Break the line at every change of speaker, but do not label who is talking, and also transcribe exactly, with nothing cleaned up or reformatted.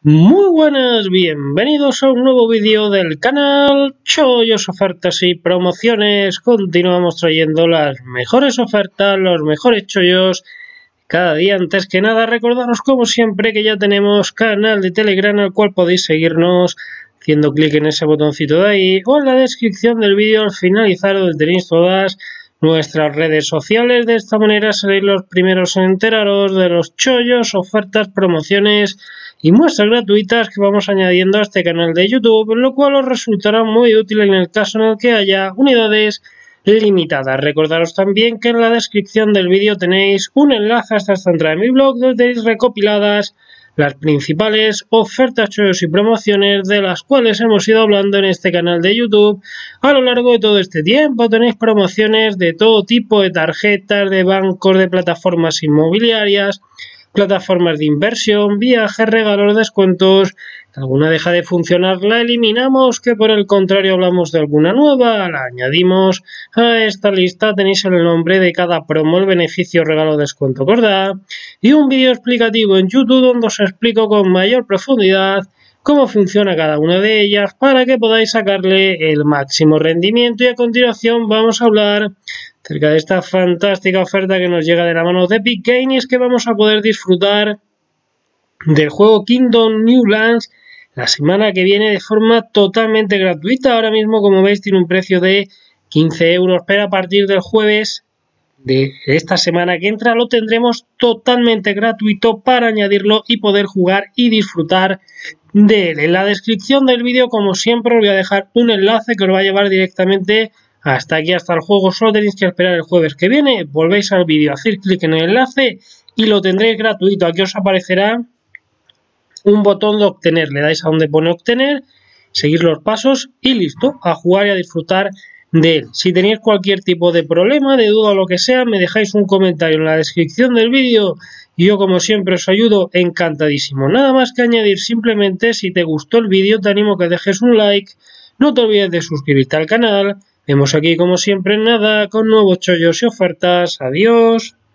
Muy buenas, bienvenidos a un nuevo vídeo del canal Chollos, Ofertas y Promociones. Continuamos trayendo las mejores ofertas, los mejores chollos cada día. Antes que nada, recordaros como siempre que ya tenemos canal de Telegram al cual podéis seguirnos haciendo clic en ese botoncito de ahí o en la descripción del vídeo al finalizar, donde tenéis todas nuestras redes sociales. De esta manera seréis los primeros en enteraros de los chollos, ofertas, promociones y muestras gratuitas que vamos añadiendo a este canal de YouTube, lo cual os resultará muy útil en el caso en el que haya unidades limitadas. Recordaros también que en la descripción del vídeo tenéis un enlace hasta esta entrada de mi blog, donde tenéis recopiladas las principales ofertas, chollos y promociones de las cuales hemos ido hablando en este canal de YouTube a lo largo de todo este tiempo. Tenéis promociones de todo tipo, de tarjetas, de bancos, de plataformas inmobiliarias, plataformas de inversión, viajes, regalos, descuentos. Alguna deja de funcionar, la eliminamos, que por el contrario hablamos de alguna nueva, la añadimos a esta lista. Tenéis el nombre de cada promo, el beneficio, regalo, descuento que os da, y un vídeo explicativo en YouTube donde os explico con mayor profundidad cómo funciona cada una de ellas para que podáis sacarle el máximo rendimiento. Y a continuación vamos a hablar acerca de esta fantástica oferta que nos llega de la mano de Epic Games, y es que vamos a poder disfrutar del juego Kingdom New Lands la semana que viene de forma totalmente gratuita. Ahora mismo, como veis, tiene un precio de quince euros, pero a partir del jueves de esta semana que entra lo tendremos totalmente gratuito para añadirlo y poder jugar y disfrutar de él. En la descripción del vídeo, como siempre, os voy a dejar un enlace que os va a llevar directamente hasta aquí, hasta el juego. Solo tenéis que esperar el jueves que viene, volvéis al vídeo, hacéis clic en el enlace y lo tendréis gratuito. Aquí os aparecerá un botón de obtener, le dais a donde pone obtener, seguís los pasos y listo, a jugar y a disfrutar de él. Si tenéis cualquier tipo de problema, de duda o lo que sea, me dejáis un comentario en la descripción del vídeo y yo, como siempre, os ayudo encantadísimo. Nada más que añadir, simplemente si te gustó el vídeo te animo a que dejes un like, no te olvides de suscribirte al canal. Vemos aquí, como siempre, en nada, con nuevos chollos y ofertas. Adiós.